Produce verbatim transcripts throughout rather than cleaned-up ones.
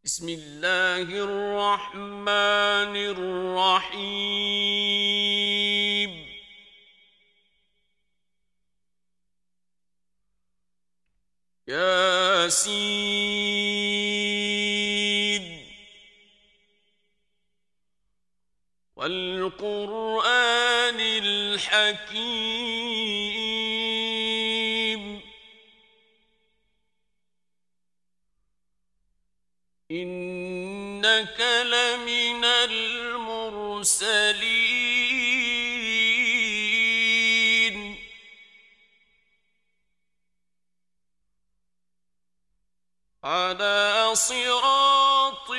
بسم الله الرحمن الرحيم ياسين والقرآن الحكيم إنك لمن المرسلين على صراط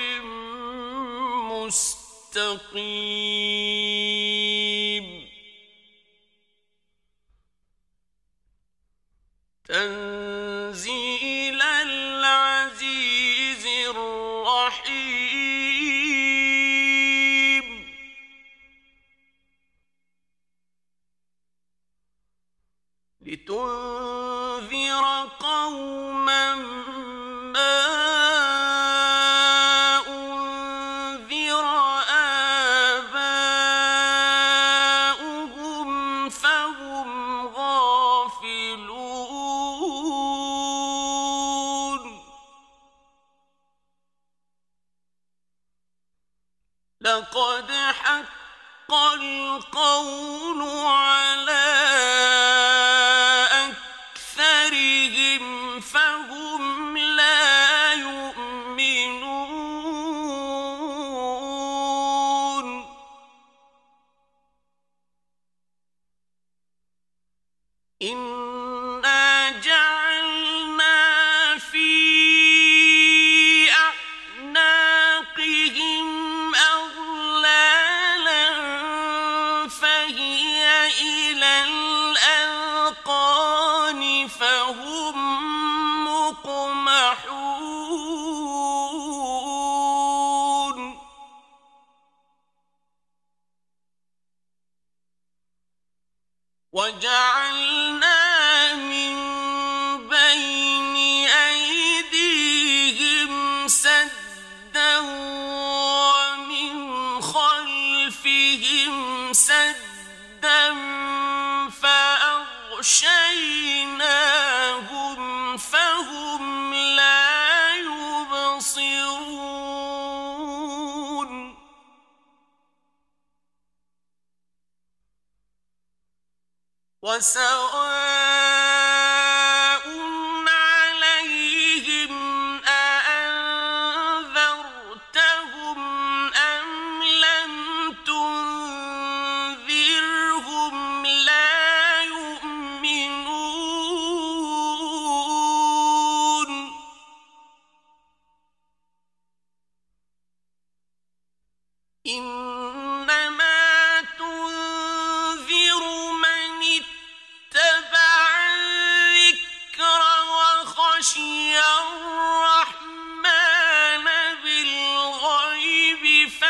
مستقيم تنزيل العزيز الرحيم لتنذر قوما ما أنذر آباؤهم فهم غافلون لقد حق القول على أكثرهم فهم لا يؤمنون إنا جعلنا في أعناقهم أغلالا فهي إلى الأذقان فهم مقمحون وجعلنا من بين أيديهم سدا ومن خلفهم سدا فأغشيناهم فهم لا يبصرون وسواء عليهم أأنذرتهم أم لم تنذرهم لا يؤمنون إنما تنذر من اتبع الذكر وخشي الرحمن بالغيب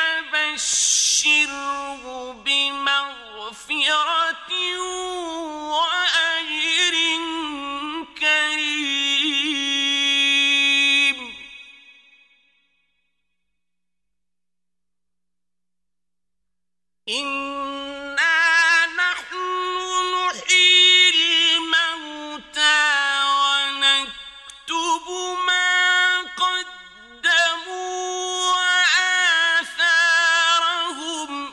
فبشره بمغفرة وأجر كريم إنا نحن نحيي الموتى ونكتب ما قدموا وآثارهم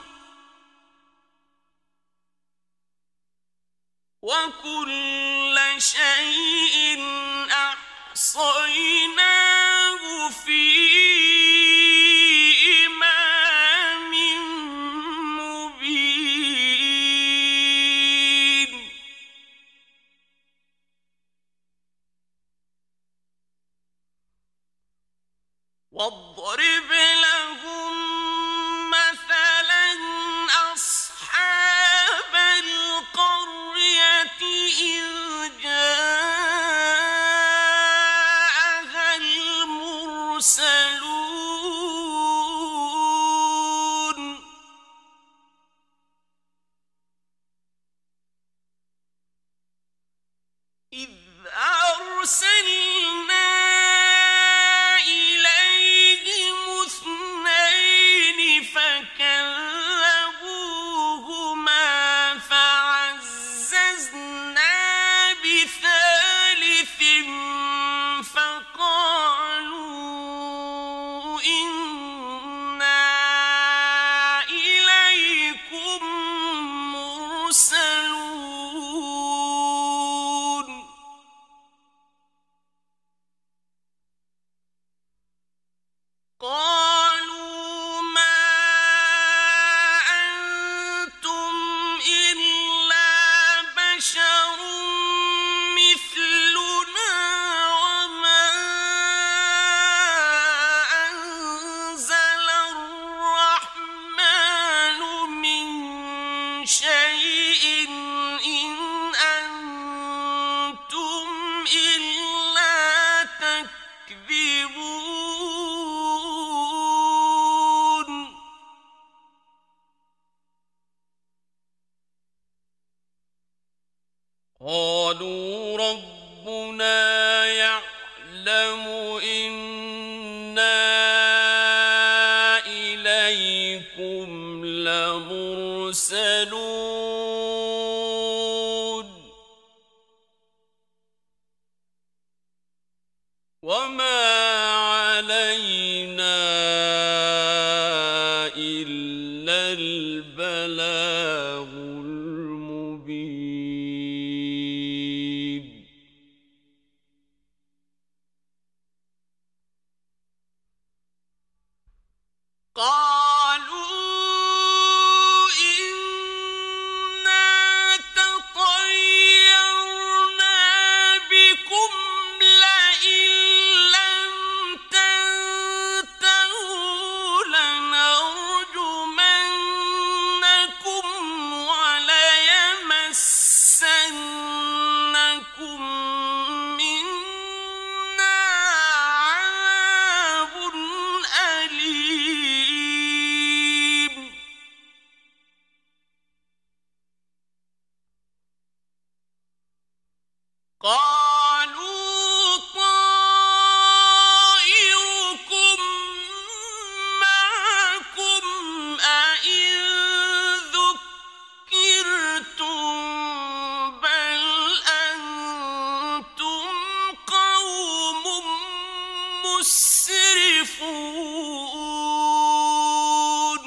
وكل شيء أحصيناه في إمام مبين واضرب لهم مثلا أصحاب القرية إذ جاءها المرسلون إذ أرسلنا إليهم قالوا ربنا يعلم إنا إليكم لمرسلون وما علينا إلا البلاغ المبين قالوا إنا تطيرنا بكم لئن لم تنتهوا لنرجمنكم وليمسنكم منا عذاب أليم قالوا طائركم معكم أئن ذكرتم بل أنتم قوم مسرفون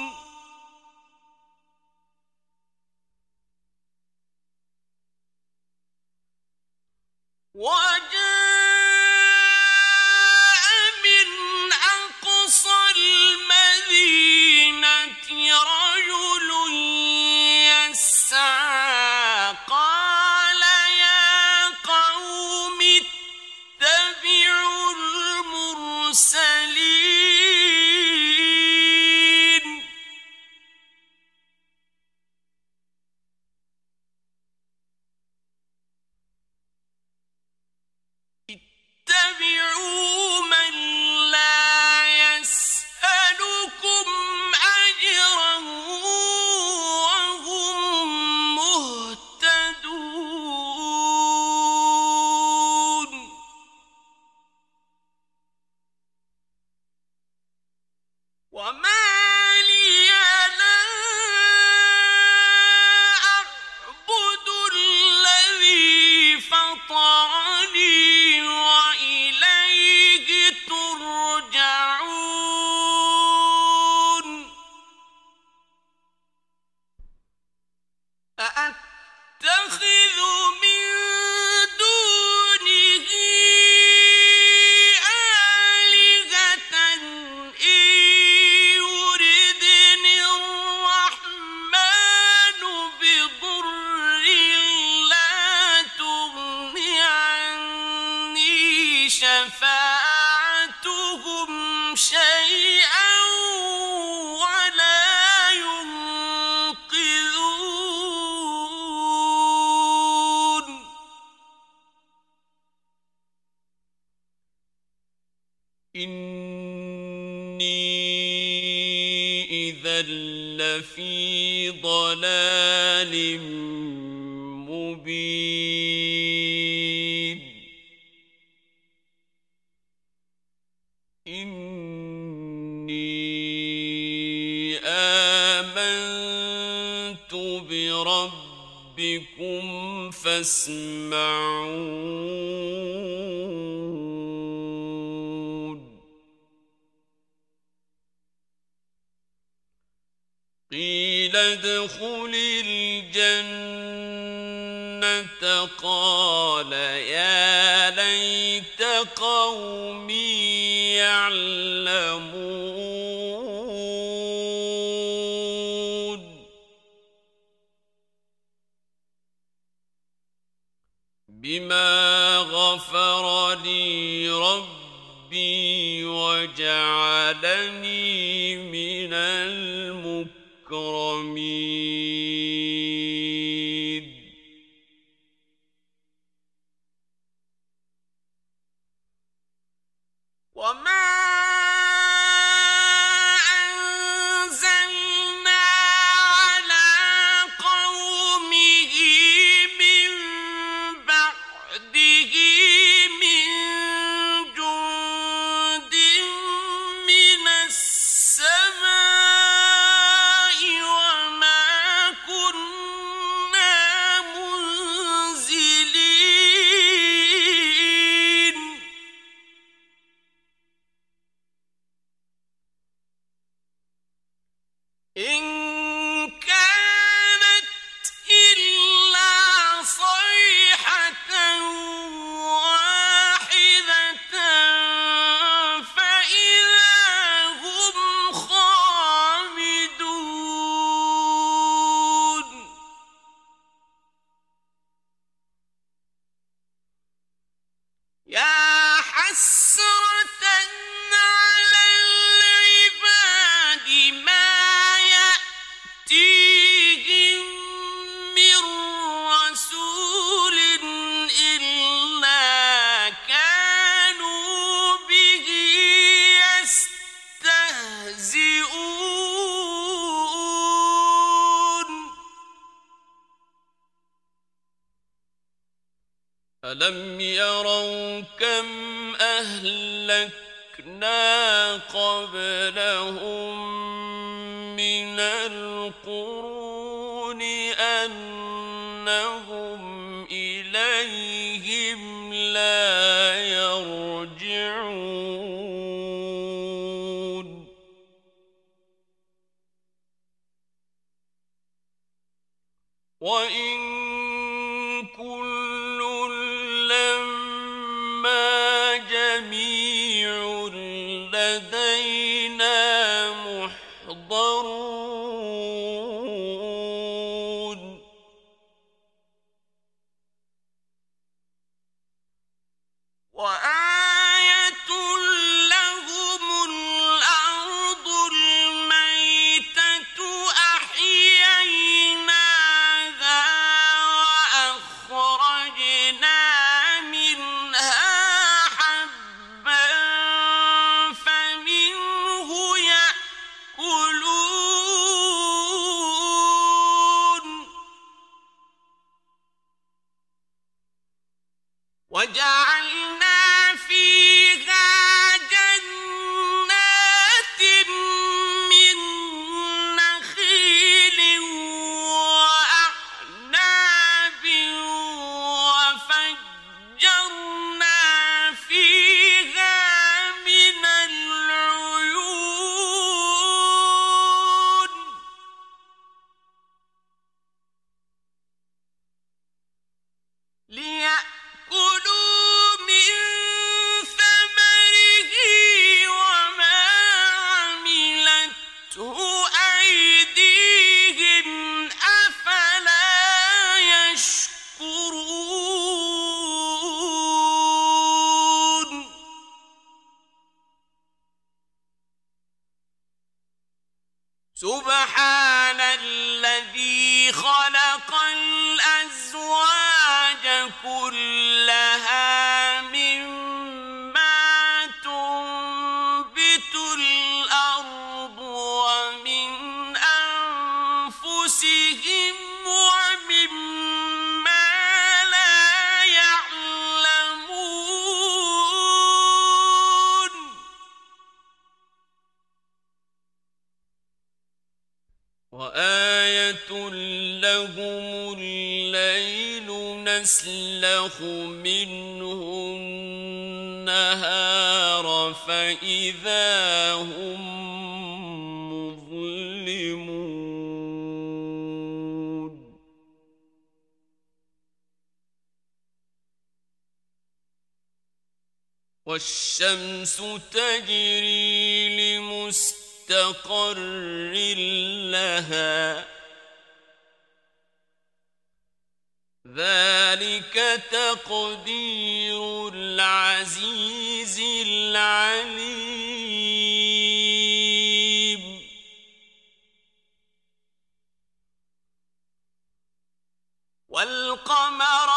وجاء من أقصى المدينة رجل يسعى قال يا قوم اتبعوا المرسلين اتبعوا من لا يسألكم أجرا وهم مهتدون وما لي لا أعبد الذي فطرني وإليه ترجعون أأتخذ من دونه آلهة إن يردني الرحمن بضر لا تغن عني شفاعتهم شيئا ولا ينقذون إني إذا لفي ضلال مبين إني آمنت بربكم فاسمعون قيل ادخل الجنة قال يا ليت قومي يعلمون بما غفر لي ربي وجعلني من المكرمين وما أنزلنا على قومه من بعد ألم يروا كم أهلكنا قبلهم من القرون أنهم إليهم لا يرجعون وإن كل لما جميع لدينا محضرون وآية لهم الأرض الميتة أحييناها وأخرجنا منها حبا فمنه يأكلون وجعلنا فيها جنات من نخيل وأعناب وفجرنا فيها من العيون ليأكلوا من ثمره وما عملته أيديهم أفلا يشكرون سبحان الذي خلق الأزواج كلها مما تنبت الأرض ومن أنفسهم ومما لا يعلمون وآية لهم الليل نسلخ منه النهار فإذا هم مظلمون والشمس تجري لمستقر لها ذلك تقدير العزيز العليم والقمر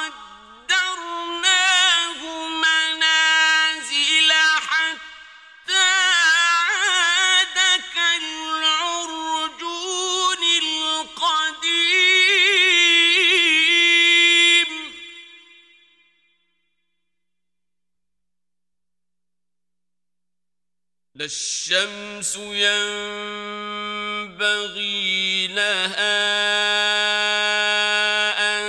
قدرناه منازل حتى عاد كالعرجون القديم لا الشمس ينبغي لها أن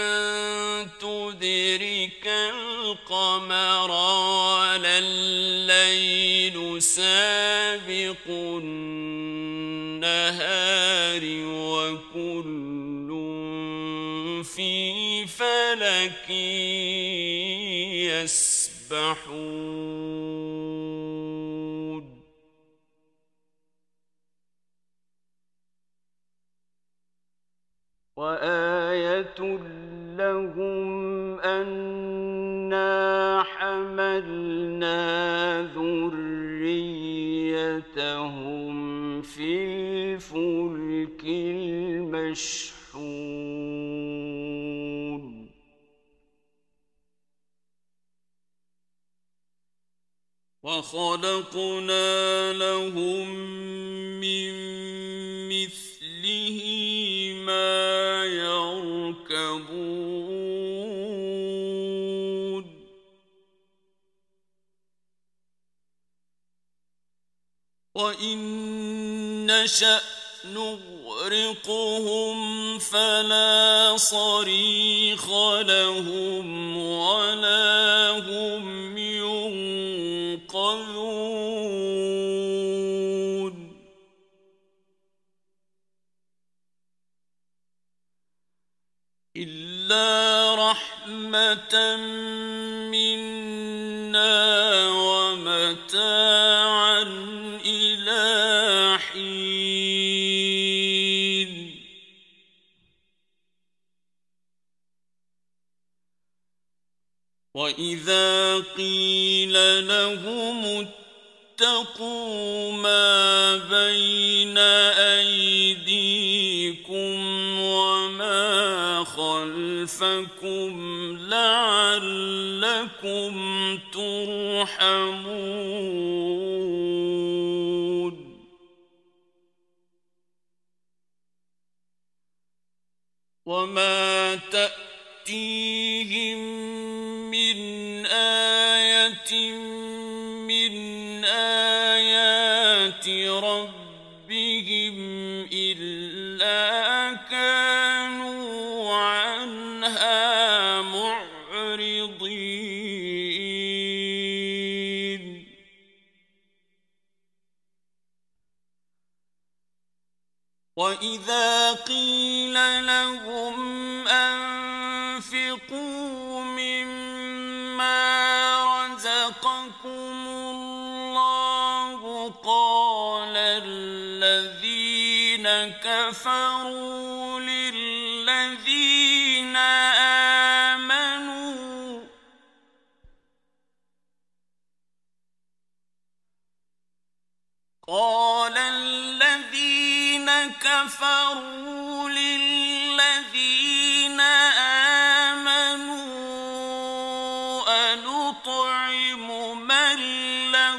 تدرك القمر ولا الليل سابق النهار وكل في فلك يسبحون وآية لهم أنا حملنا ذريتهم في الفلك المشحون وخلقنا لهم من مثله ما يركبون وإن نشأ نغرقهم فلا صريخ لهم ولا هم ينقذون إلا رحمة منا ومتاعا إلى حين وإذا قيل لهم اتقوا ما بين أيديكم وما خلفكم لعلكم ترحمون وما تأتيهم من آية من آيات ربهم إلا كانوا عنها معرضين وإذا قيل لهم أنفقوا مما رزقكم الله قال الذين كفروا للذين آمنوا قال الذين كفروا للذين آمنوا أنطعم من لو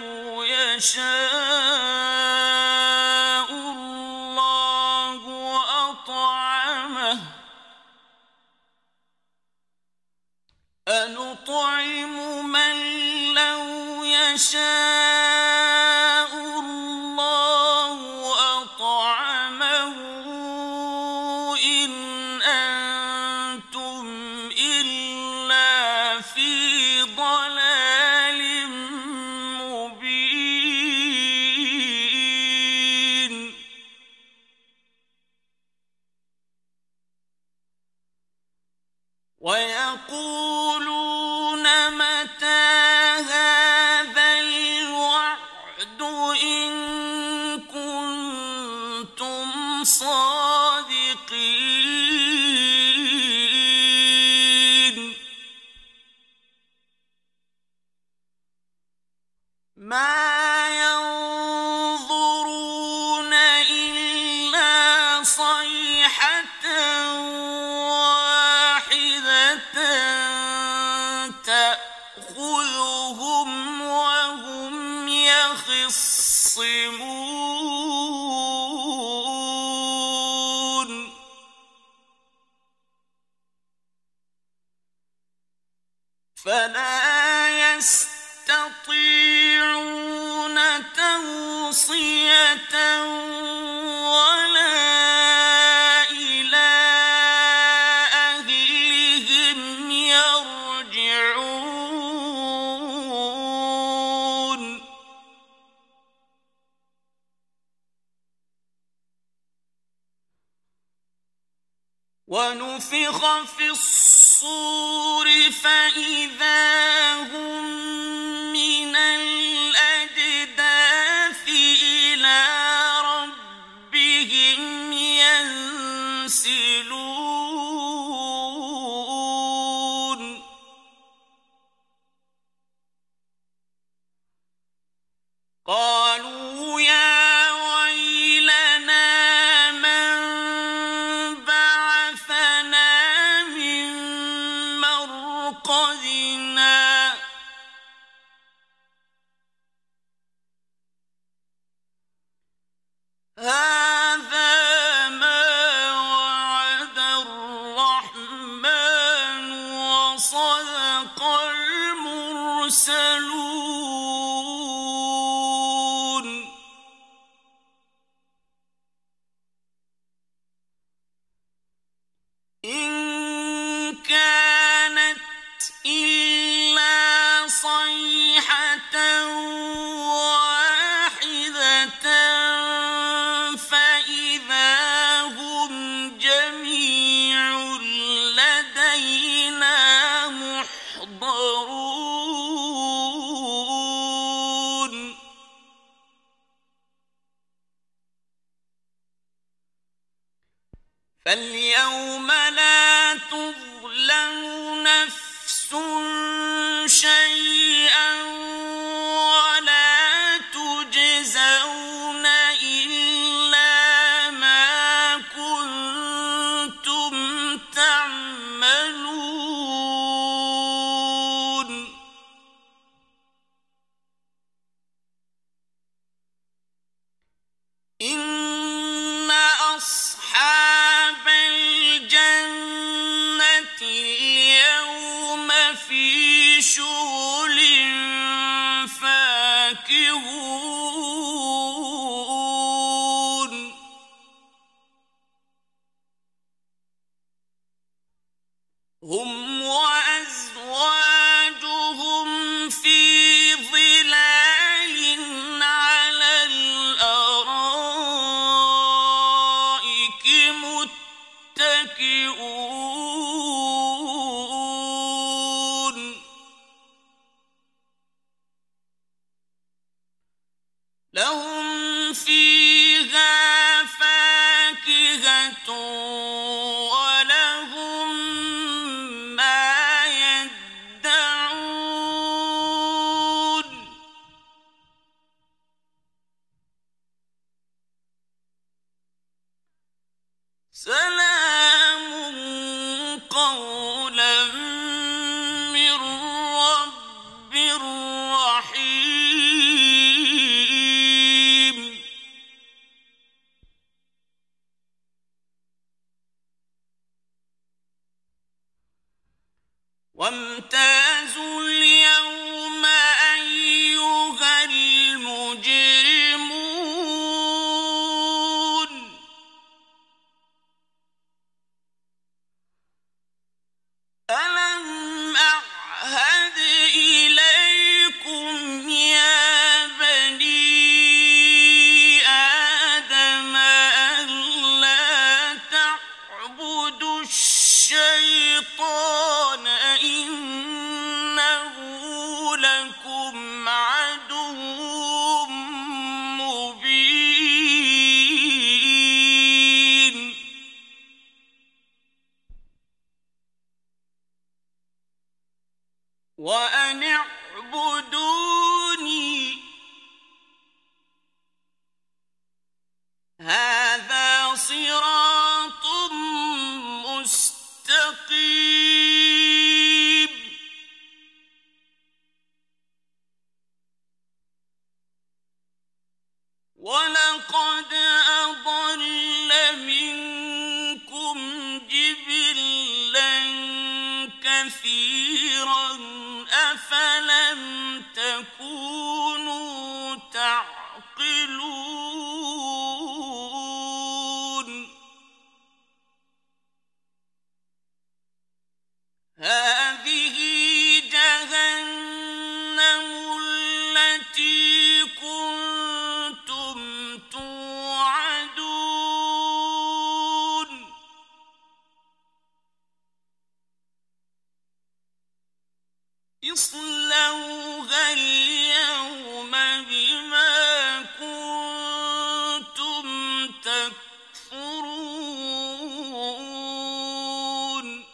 يشاء الله أطعمه أنطعم من لو يشاء الله أطعمه إن أنتم إلا في ضلال مبين ويقولون متى هذا الوعد إن كنتم صادقين ما ينظرون إلا صيحة واحدة تأخذهم وهم يخصمون فلا يستطيعون توصية ولا إلى أهلهم يرجعون ونفخ في الصور فإذا هم من الأجداث إلى ربهم ينسلون قالوا يا ويلنا من بعثنا من مرقدنا هذا ما وعد الرحمن وصدق المرسلون فاليوم لا تظلم نفس شيئا ولا تجزون إلا ما كنتم تعملون إن أصحاب الجنة اليوم في شغل فاكهون هم وأزواجهم في ظلال على الأرائك متكئون لهم فيها فاكهة ولهم ما يدعون سلام قولا من رب رحيم وامتازوا اليوم أيها المجرمون ألم أعهد إليكم يا بني آدم ألا تعبدوا الشيطان إنه لكم عدو مبين وأن اعبدوني هذا صراط مستقيم ولقد أضل منكم جبلا كثيرا أفلم تكونوا تعقلون هذه جهنم التي كنتم توعدون اصلوها اليوم بما كنتم تكفرون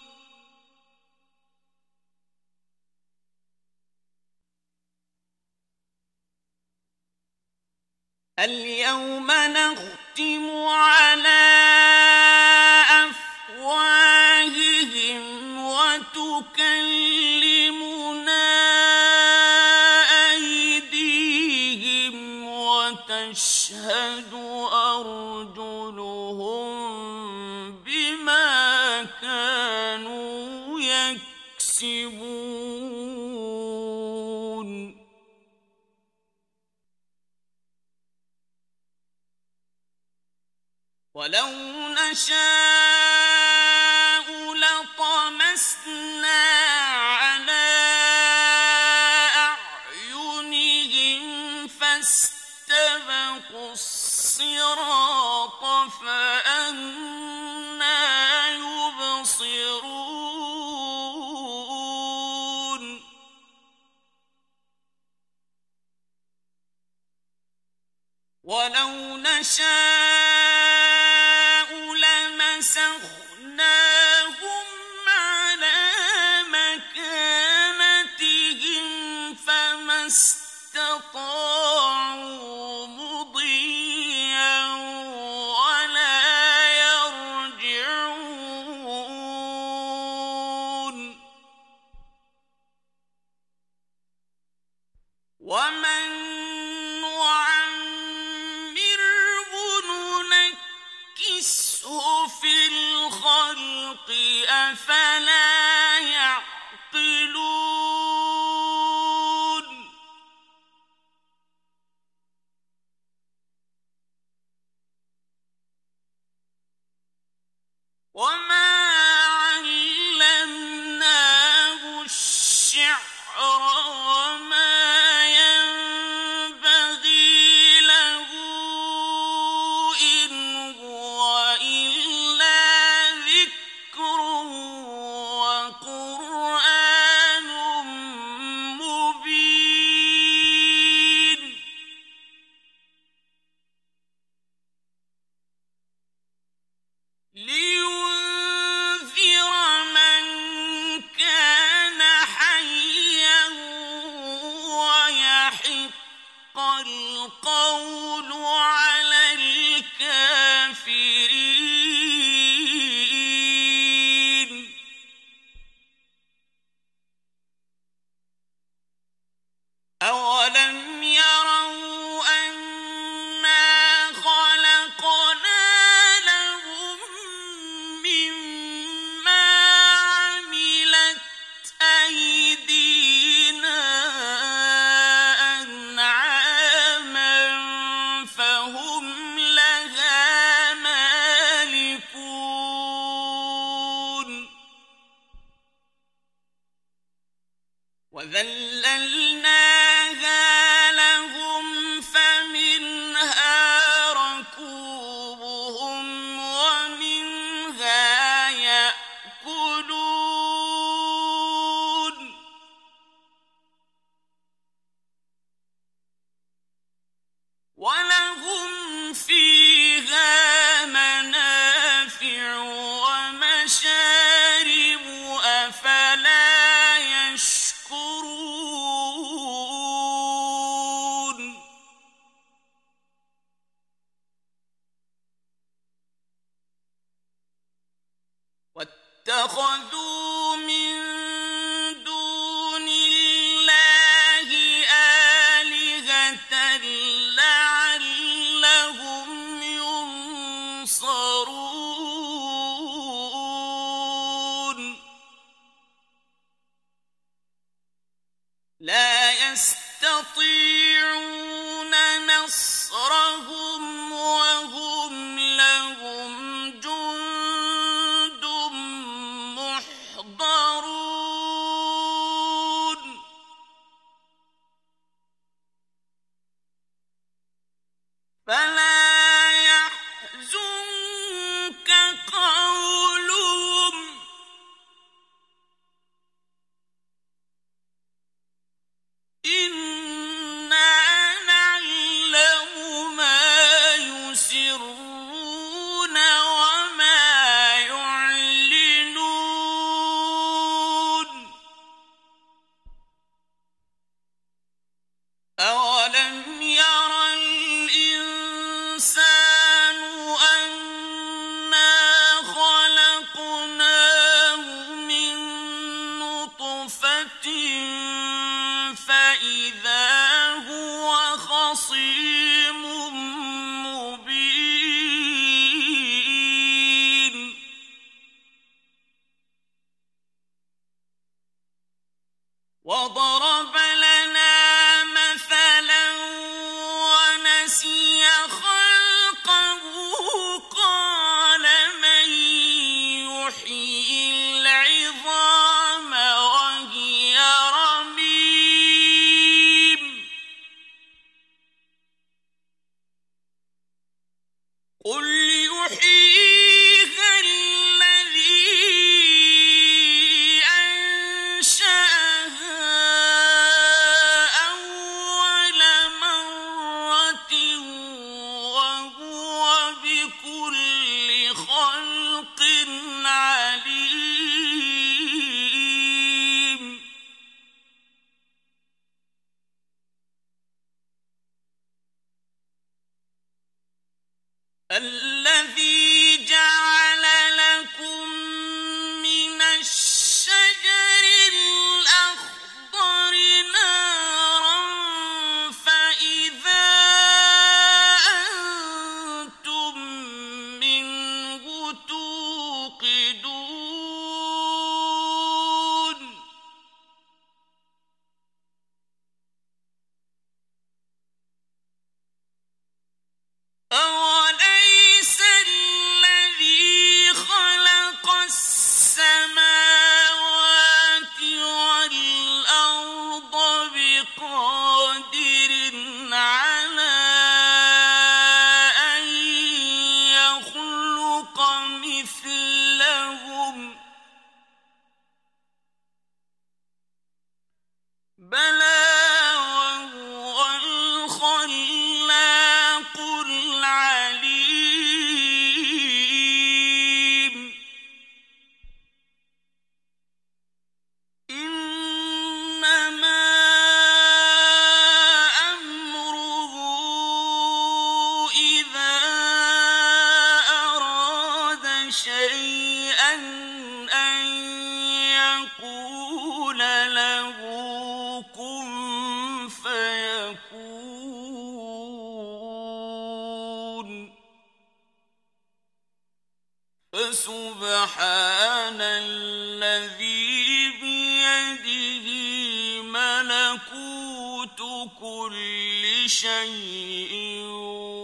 اليوم نختم على أفواههم وتكلمنا أيديهم وتشهد أرجلهم بما كانوا يكسبون ولو نشاء لطمسنا على أعينهم فاستبقوا الصراط فأنى يبصرون ولو نشاء لمسخناهم أفلا يعقلون وما علمناه الشعر وما ينبغي له إن هو إلا ذكر وقرآن مبين لينذر من كان حيا ويحق القول على الكافرين أولم يروا أنا خلقنا لهم مما عملت أيدينا أنعاما فهم لها مالكون وذللناها لهم فمنها ركوبهم ومنها يأكلون ولهم فيها منافع ومشارب أفلا يشكرون واتخذوا من دون الله آلهة لعلهم ينصرون لا يستطيعون نصرهم وهم لهم جند محضرون فلا يحزنك قولهم إنا نعلم ما يسرون وما يعلنون أولم ير الإنسان أنا خلقناه من نطفة فإذا هو خصيم مبين وضرب لنا مثلا ونسي خلقه قال من يحيي العظام وهي رميم قل يحييها الذي أنشأها أول مرة وهو بكل خلق عليم الذي جعل لكم من الشجر الأخضر نارا فإذا أنتم منه توقدون فسبحان الذي بيده ملكوت كل شيء